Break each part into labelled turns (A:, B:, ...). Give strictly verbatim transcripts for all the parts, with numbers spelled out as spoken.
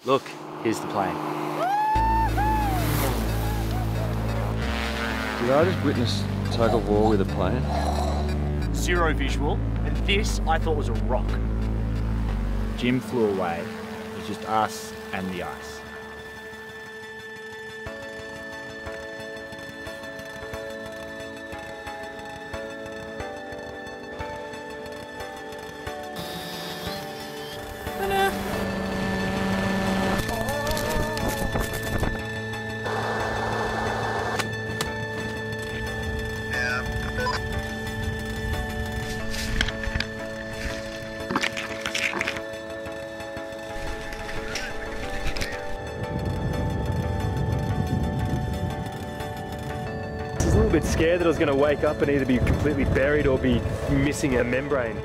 A: Look, here's the plane.
B: Did I just witness tug of war with a plane?
A: Zero visual, and this I thought was a rock. Jim flew away. It was just us and the ice.
C: I was a little bit scared that I was going to wake up and either be completely buried or be missing a membrane.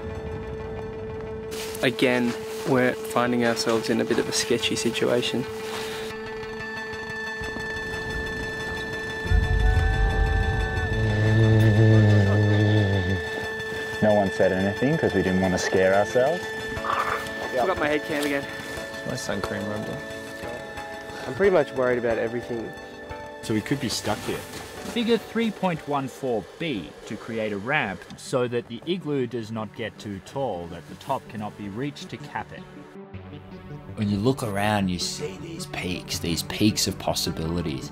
D: Again, we're finding ourselves in a bit of a sketchy situation.
E: No one said anything because we didn't want to scare ourselves.
D: I've got my head cam again.
B: My sun cream rubbed on.
D: I'm pretty much worried about everything.
A: So we could be stuck here.
F: Figure three point one four B to create a ramp so that the igloo does not get too tall, that the top cannot be reached to cap it.
G: When you look around, you see these peaks, these peaks of possibilities.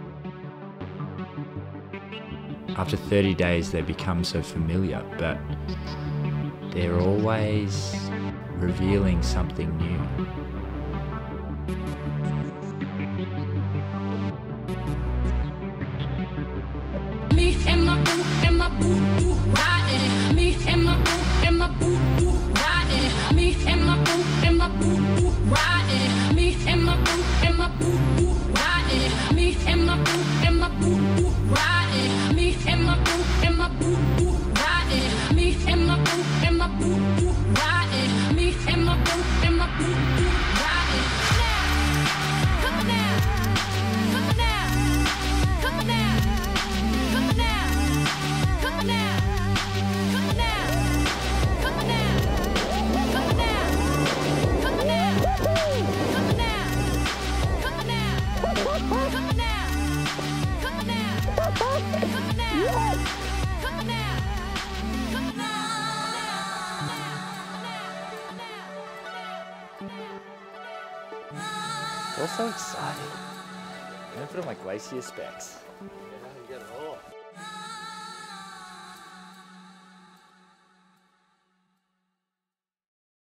G: After thirty days, they become so familiar, but they're always revealing something new.
H: Me and my boo and my boo boo riding. Me and my boo and my boo boo riding. Me and my boo and my boo boo riding. Me and my boo and my boo boo riding. Me and my boo and my boo boo riding. Me and my boo and my boo boo riding. Me and my boo and my boo boo riding. Me and my boo and my boo boo riding. Come on now, come on now, come on now. Come on now, come on now, come on now, come on now, come on now, come on now, come on now, come on now, come on now, come on now, come on now, come on now, come on now.
A: It's all so exciting. I'm gonna put on my glacier specs.